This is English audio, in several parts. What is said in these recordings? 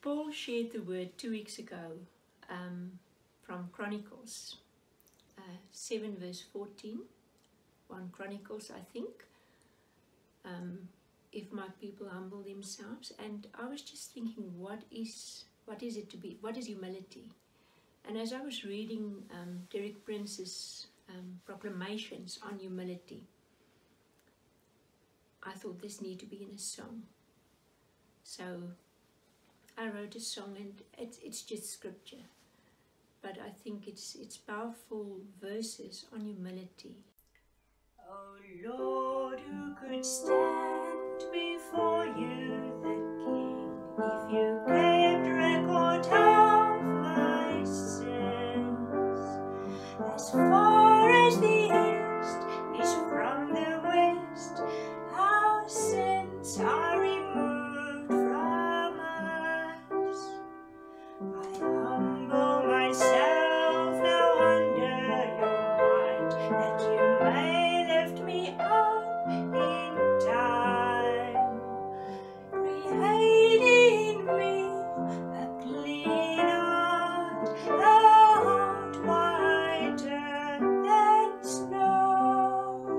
Paul shared the word 2 weeks ago from Chronicles 7 verse 14, 1 Chronicles I think, if my people humble themselves. And I was just thinking, what is it to be, what is humility? And as I was reading Derek Prince's proclamations on humility, I thought this need to be in a song. So I wrote a song, and it's just scripture, but I think it's powerful verses on humility. Oh Lord, who could stand before you, the King, if you kept record of my sins? As far as the east is from the west, our sins are removed from us. I humble myself now under your might, that you may lift me up in time. Create in me a clean heart, a heart whiter than snow.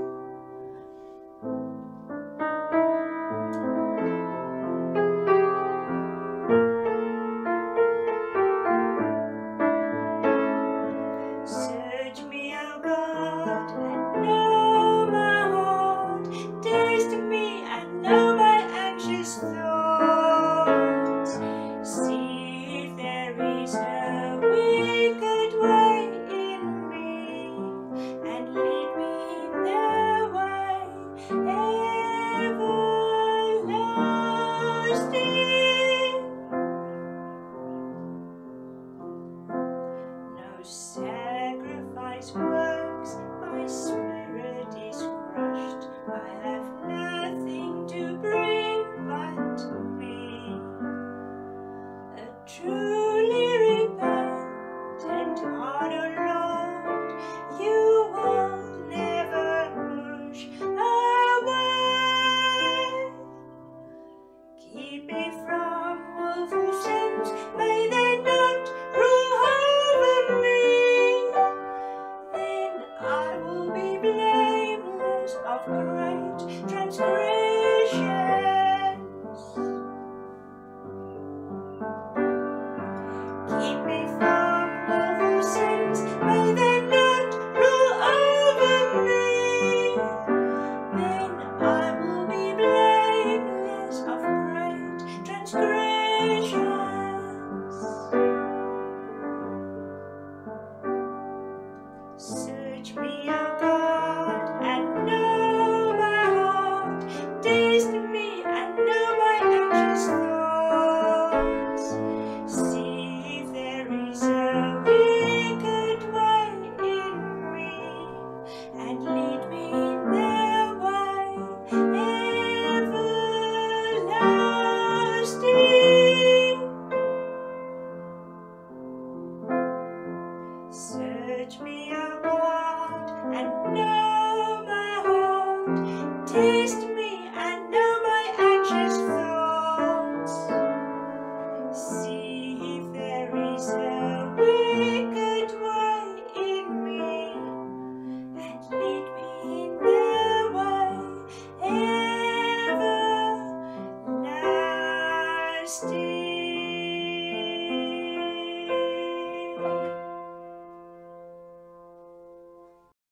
Search me, O God, and know my heart. Taste me and know my anxious thoughts. See if there is a wicked way in me, and lead me in the way everlasting. No sacrifice works, my spirit is crushed. I have nothing to bring but me. A truly repentant heart, O Lord, you will never push away. Keep me from willful sins, may they not rule over me. Then I will be blameless of great transgressions. Keep me from willful sins, may they not rule over me. Then I will be blameless of great transgressions. Search me, O God, and know my heart. Taste me and know my anxious thoughts. See if there is a wicked way in me, and lead me in the way everlasting. Search me, O God, and know my heart. Taste me and know my anxious thoughts. See if there is a wicked way in me, and lead me in the way everlasting.